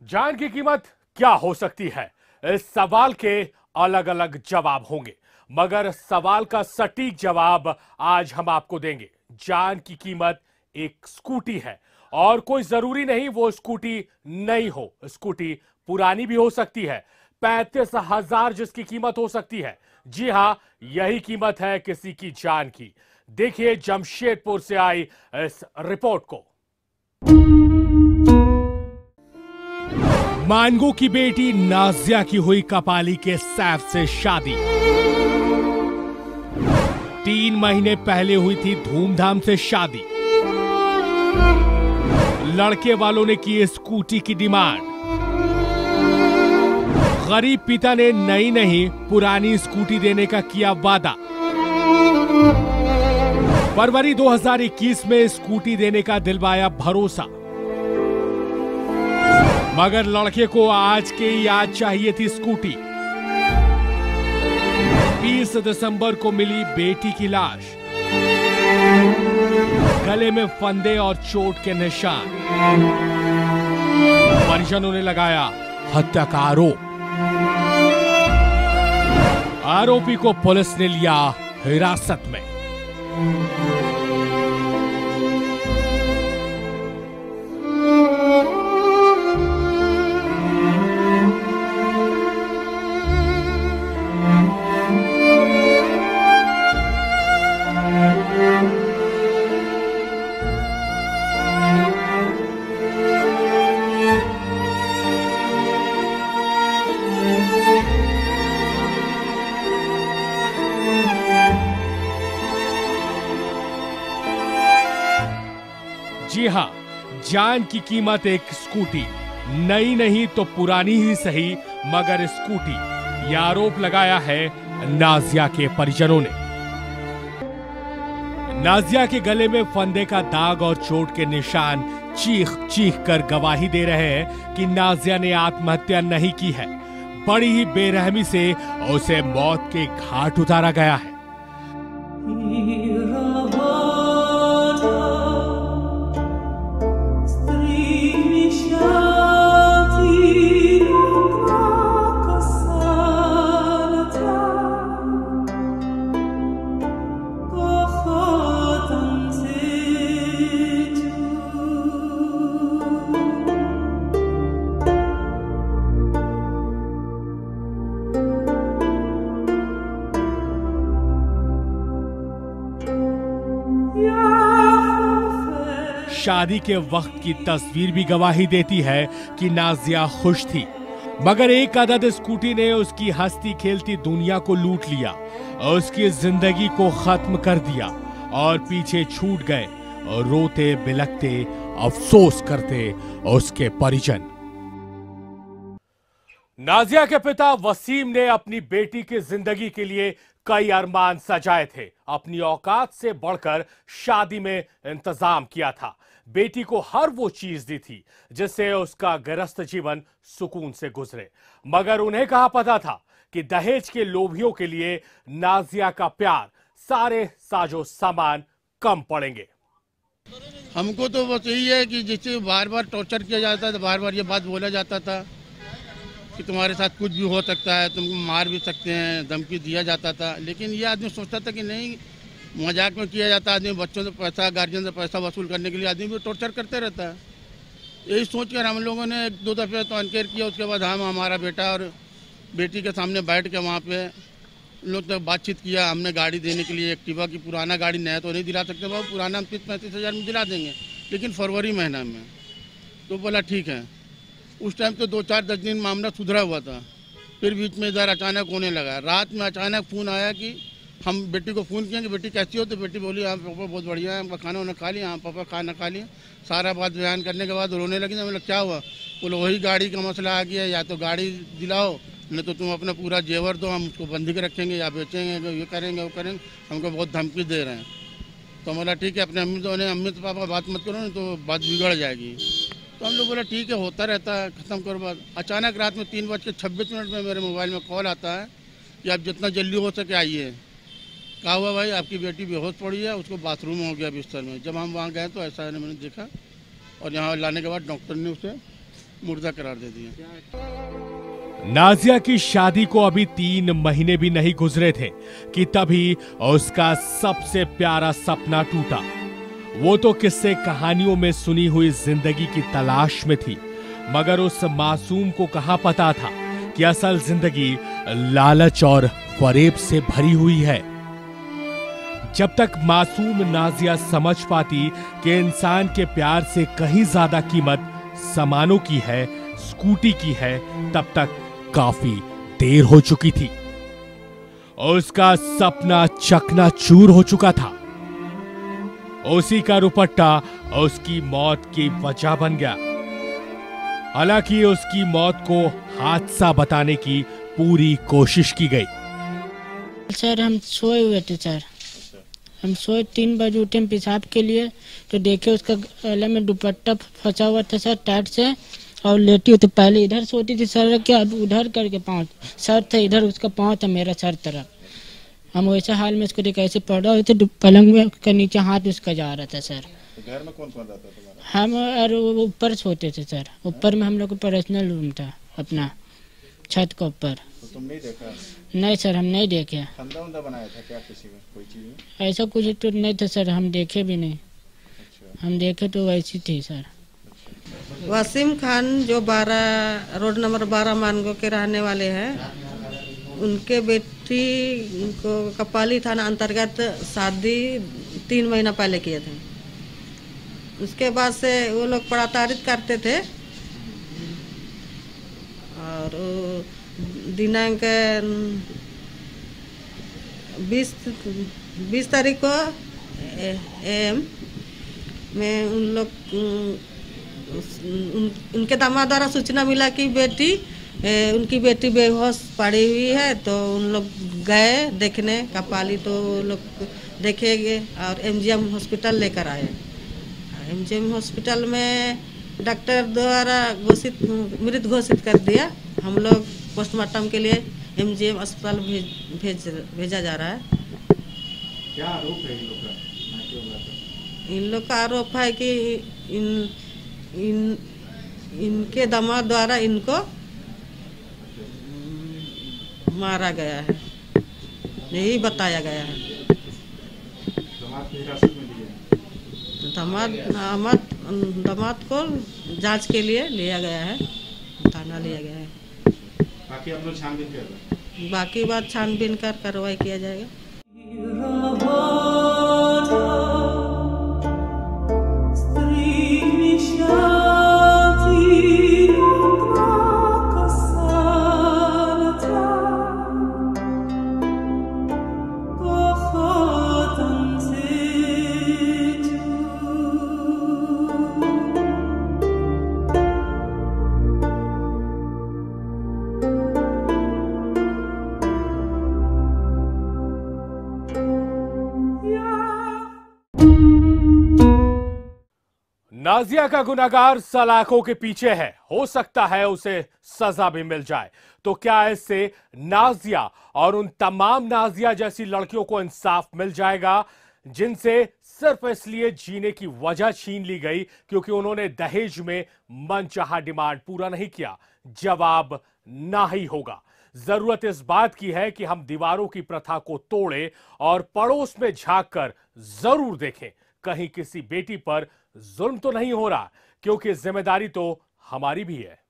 जान की कीमत क्या हो सकती है? इस सवाल के अलग अलग जवाब होंगे, मगर सवाल का सटीक जवाब आज हम आपको देंगे। जान की कीमत एक स्कूटी है, और कोई जरूरी नहीं वो स्कूटी नई हो, स्कूटी पुरानी भी हो सकती है। 35,000 जिसकी कीमत हो सकती है। जी हां, यही कीमत है किसी की जान की। देखिए जमशेदपुर से आई इस रिपोर्ट को। मानगो की बेटी नाजिया की हुई कपाली के सैफ से शादी। 3 महीने पहले हुई थी धूमधाम से शादी। लड़के वालों ने की स्कूटी की डिमांड। गरीब पिता ने नई नहीं पुरानी स्कूटी देने का किया वादा। फरवरी 2021 में स्कूटी देने का दिलवाया भरोसा, मगर लड़के को आज के याद चाहिए थी स्कूटी। 20 दिसंबर को मिली बेटी की लाश, गले में फंदे और चोट के निशान। परिजनों ने लगाया हत्या का आरोप। आरोपी को पुलिस ने लिया हिरासत में। जी हां, जान की कीमत एक स्कूटी, नई नहीं तो पुरानी ही सही, मगर स्कूटी। यह आरोप लगाया है नाजिया के परिजनों ने। नाजिया के गले में फंदे का दाग और चोट के निशान चीख चीख कर गवाही दे रहे हैं कि नाजिया ने आत्महत्या नहीं की है। बड़ी ही बेरहमी से उसे मौत के घाट उतारा गया है। शादी के वक्त की तस्वीर भी गवाही देती है कि नाजिया खुश थी, मगर एक अदद स्कूटी ने उसकी हंसती खेलती दुनिया को लूट लिया और उसकी जिंदगी को खत्म कर दिया। और पीछे छूट गए और रोते बिलखते अफसोस करते उसके परिजन। नाजिया के पिता वसीम ने अपनी बेटी की जिंदगी के लिए कई अरमान सजाए थे। अपनी औकात से बढ़कर शादी में इंतजाम किया था। बेटी को हर वो चीज दी थी जिससे उसका गृहस्थ जीवन सुकून से गुजरे, मगर उन्हें कहाँ पता था कि दहेज के लोभियों के लिए नाजिया का प्यार, सारे साजो सामान कम पड़ेंगे। हमको तो बस यही है कि जिससे बार बार टॉर्चर किया जाता था, बार बार ये बात बोला जाता था कि तुम्हारे साथ कुछ भी हो सकता है, तुमको मार भी सकते हैं, धमकी दिया जाता था। लेकिन ये आदमी सोचता था कि नहीं, मजाक में किया जाता है। आदमी बच्चों से पैसा, गार्जियन से पैसा वसूल करने के लिए आदमी भी टॉर्चर करते रहता है। यही सोचकर हम लोगों ने 1-2 दफ़े तो अनकेयर किया। उसके बाद हम हमारा बेटा और बेटी के सामने बैठ के वहाँ पे लोग तक बातचीत किया। हमने गाड़ी देने के लिए एक्टिवा की, पुराना गाड़ी नया तो नहीं दिला सकते बाबू, पुराना हम 30-35 हज़ार में दिला देंगे, लेकिन फरवरी महीना में। तो बोला ठीक है। उस टाइम तो 2-4-10 दिन मामला सुधरा हुआ था। फिर बीच में इधर अचानक होने लगा। रात में अचानक फ़ोन आया कि हम बेटी को फ़ोन किए कि बेटी कैसी हो, तो बेटी बोली हाँ पापा बहुत बढ़िया है, हमका खाना वाना खा लिया। हाँ पापा खाना खा लिया। सारा बात बयान करने के बाद रोने लगी। मतलब क्या हुआ? बोलो वही गाड़ी का मसला आ गया, या तो गाड़ी दिलाओ नहीं तो तुम अपना पूरा जेवर दो, हम उसको बंदी के रखेंगे या बेचेंगे, ये करेंगे वो करेंगे। हमको बहुत धमकी दे रहे हैं। तो बोला ठीक है, अपने अम्मी तो पापा बात मत करो, नहीं तो बात बिगड़ जाएगी। तो हम लोग बोला ठीक है, होता रहता है, ख़त्म करो बात। अचानक रात में 3:26 में मेरे मोबाइल में कॉल आता है कि आप जितना जल्दी हो सके आइए। कहा हुआ भाई आपकी बेटी बेहोश पड़ी है, उसको बाथरूम हो गया बिस्तर में। जब हम वहाँ गए तो ऐसा मैंने देखा, और यहाँ लाने के बाद डॉक्टर ने उसे मुर्दा करार दे दिया। नाजिया की शादी को अभी 3 महीने भी नहीं गुजरे थे कि तभी उसका सबसे प्यारा सपना टूटा। वो तो किस्से कहानियों में सुनी हुई जिंदगी की तलाश में थी, मगर उस मासूम को कहां पता था कि असल जिंदगी लालच और फरेब से भरी हुई है। जब तक मासूम नाजिया समझ पाती कि इंसान के प्यार से कहीं ज्यादा कीमत सामानों की है, स्कूटी की है, तब तक काफी देर हो चुकी थी। उसका सपना चकनाचूर हो चुका था। उसी का दुपट्टा उसकी मौत की वजह बन गया। हालांकि उसकी मौत को हादसा बताने की पूरी कोशिश की गई। सर हम सोए हुए थे सर, हम सोए 3 बजे उठे पेशाब के लिए, तो देखे उसका गले में दुपट्टा फंसा हुआ था सर टाइट से, और लेटी हुई थी। पहले इधर सोती थी सर क्या, अब उधर करके पाँव, सर था इधर, उसका पाँव था मेरा सर तरफ। हम वैसे हाल में उसको देख ऐसे पड़ा हुए थे, पलंग में के नीचे हाथ उसका जा रहा था सर। तो घर में कौन कौन रहता था? हम और वो ऊपर सोते थे सर, ऊपर में हम लोग को पर्सनल रूम था अपना, छत के ऊपर। तो तुम नहीं देखा? नहीं सर, हम नहीं देखे। फंदा उंदा बनाया था क्या किसी में, कोई चीज में? ऐसा कुछ तो नहीं था सर, हम देखे भी नहीं। अच्छा। हम देखे तो वैसी थी सर। वसीम खान जो 12 रोड नंबर 12 मानगो के रहने वाले हैं, उनके बेटी को कपाली थाना अंतर्गत शादी 3 महीना पहले किए थे। उसके बाद से वो लोग पड़ातारित करते थे, और दिनांक 20 तारीख को एम में उन लोग उनके दामाद द्वारा सूचना मिला कि उनकी बेटी बेहोश पड़ी हुई है, तो उन लोग गए देखने कपाली, तो लोग देखेंगे और एमजीएम हॉस्पिटल लेकर आए। एमजीएम हॉस्पिटल में डॉक्टर द्वारा मृत घोषित कर दिया। हम लोग पोस्टमार्टम के लिए एमजीएम अस्पताल भेजा जा रहा है। क्या आरोप है इन लोग का? इन लोग का आरोप है कि इनके दामाद द्वारा इनको मारा गया है, यही बताया गया है। दामाद को हिरासत में लिए? दामाद को जांच के लिए लिया गया है, थाना लिया गया है। बाकी हम लोग छानबीन कर रहे हैं। बाकी बात छानबीन कर कार्रवाई किया जाएगा। नाजिया का गुनहगार सलाखों के पीछे है, हो सकता है उसे सजा भी मिल जाए। तो क्या इससे नाजिया और उन तमाम नाजिया जैसी लड़कियों को इंसाफ मिल जाएगा जिनसे सिर्फ इसलिए जीने की वजह छीन ली गई क्योंकि उन्होंने दहेज में मनचाहा डिमांड पूरा नहीं किया? जवाब ना ही होगा। जरूरत इस बात की है कि हम दीवारों की प्रथा को तोड़ें और पड़ोस में झांक कर जरूर देखें कहीं किसी बेटी पर जुल्म तो नहीं हो रहा, क्योंकि जिम्मेदारी तो हमारी भी है।